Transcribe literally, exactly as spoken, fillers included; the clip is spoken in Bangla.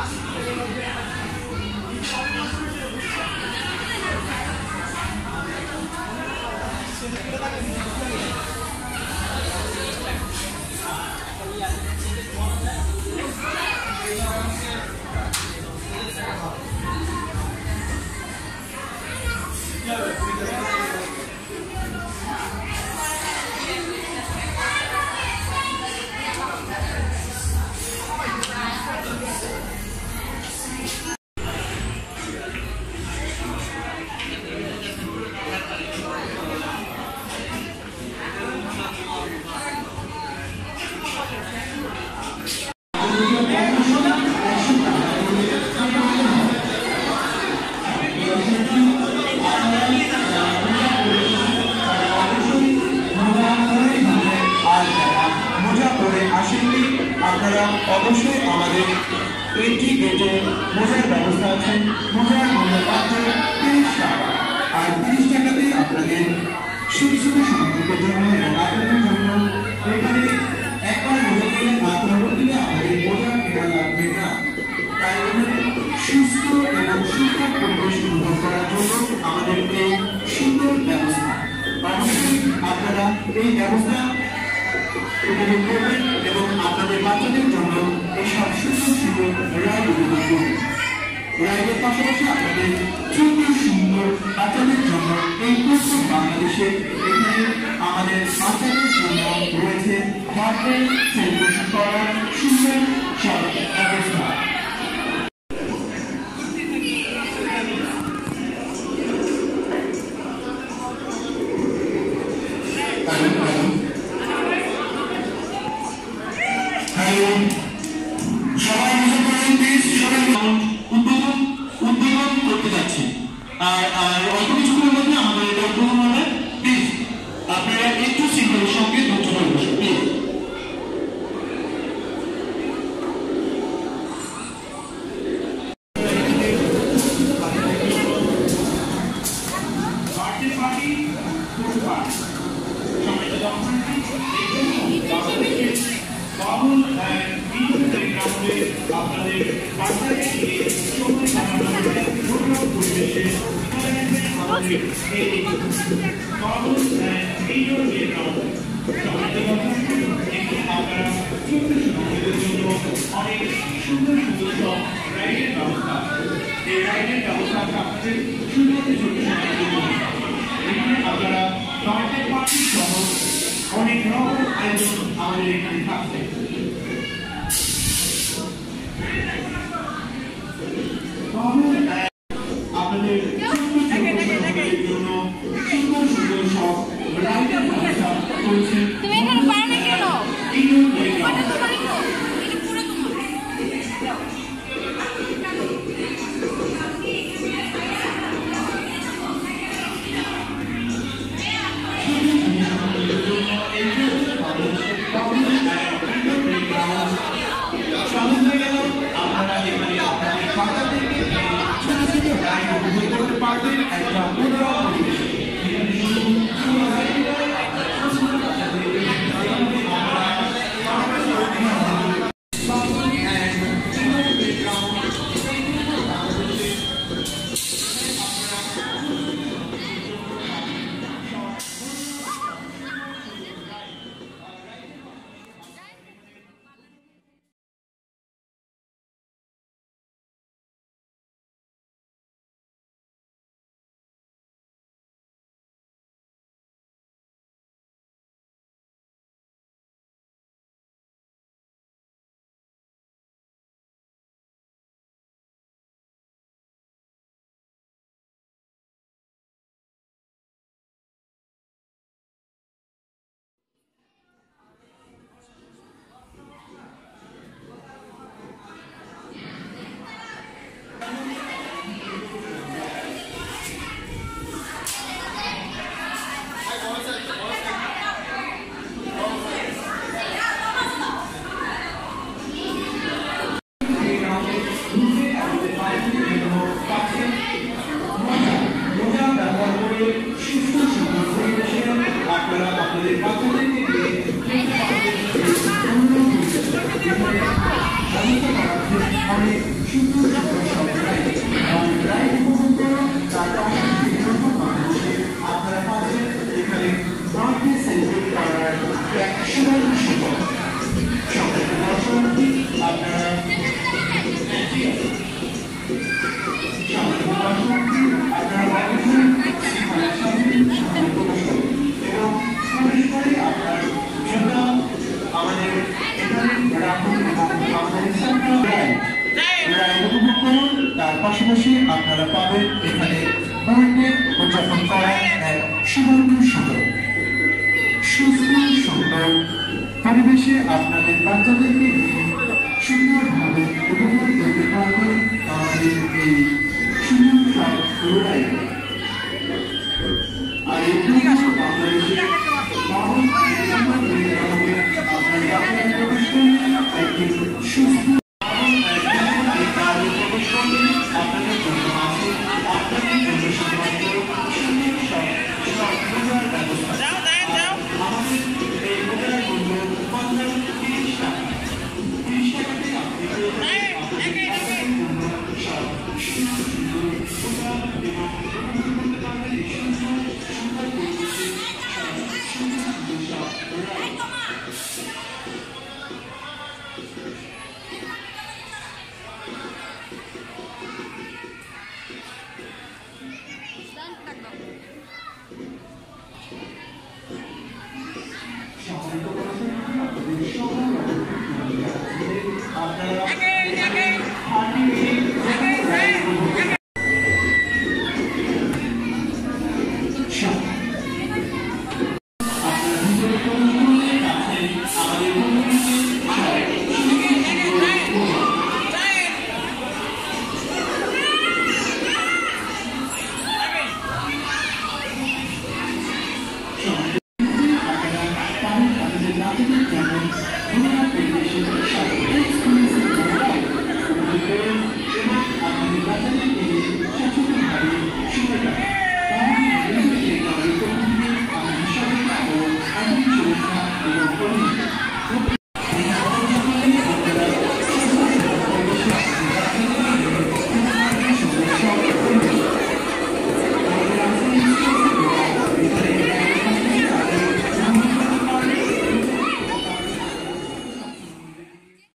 অবশ্যই আমাদের এন্ট্রি গেটে মোজার ব্যবস্থা আছে। মোজার মূল্য মাত্র তিরিশ টাকা, আর তিরিশ টাকাতে আপনাদের ছোট ছোট সামগ্রীর জন্য এবং আপনাদের জন্য এখানে একবার মোজা কিনলে আর পরবর্তীতে আমাদের মোজা কেনা লাগবে না। তাই সুস্থ এবং সুন্দর পরিবেশ অনুভব করার জন্য আমাদের এই সুন্দর ব্যবস্থা, অবশ্যই আপনারা এই ব্যবস্থা উপভোগ করবেন এবং আপনাদের বাচ্চাদের জন্য এইসব সুন্দর সুন্দর রাইড উপভোগ করবেন। রাইডের পাশাপাশি আপনাদের সুন্দর সুন্দর বাচ্চাদের জন্য এই প্রথম বাংলাদেশে এখানে আমাদের বাচ্চাদের জন্য রয়েছে বার্থডে সেলিব্রেশন করার সুন্দর সব ব্যবস্থা। অনেক রকম আয়োজন আমাদের এখানে থাকছে। আপনাদের জন্য সুন্দর সুন্দর সব রাইডের ব্যবস্থা করছে। তুমি এখানে পারো না কেন? Thank you. পাশাপাশি আপনারা পাবেন এখানে বার্থডে উদযাপন করার এক সুবর্ণ সুযোগ। সুস্থ সুন্দর পরিবেশে আপনাদের বাচ্চাদেরকে নিয়ে সুন্দরভাবে উপভোগ করতে পারবেন আমাদের এই সুন্দর সব লড়াই। আর এই বাংলাদেশে একটি সুস্থ আপনাদের জন্য আছে আপনাদের জন্য শুধুমাত্র সুন্দর সব সব মজার ব্যবস্থা। আমাদের এই মজার মূল্য মাত্র তিরিশ টাকা। তিরিশ টাকাতে আপনি আপনাদের জন্য সব সুন্দর সুন্দর মজার এবং করতে পারবেন এই সুন্দর সুন্দর পরিবেশে সব সুন্দর সুন্দর সব